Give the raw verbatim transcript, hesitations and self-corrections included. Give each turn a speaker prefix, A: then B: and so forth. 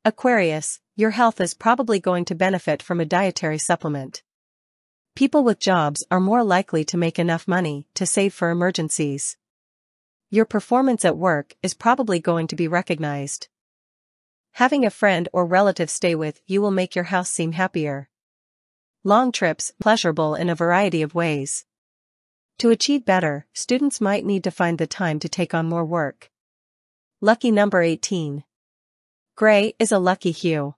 A: Aquarius, your health is probably going to benefit from a dietary supplement. People with jobs are more likely to make enough money to save for emergencies. Your performance at work is probably going to be recognized. Having a friend or relative stay with you will make your house seem happier. Long trips, pleasurable in a variety of ways. To achieve better, students might need to find the time to take on more work. Lucky number eighteen. Gray is a lucky hue.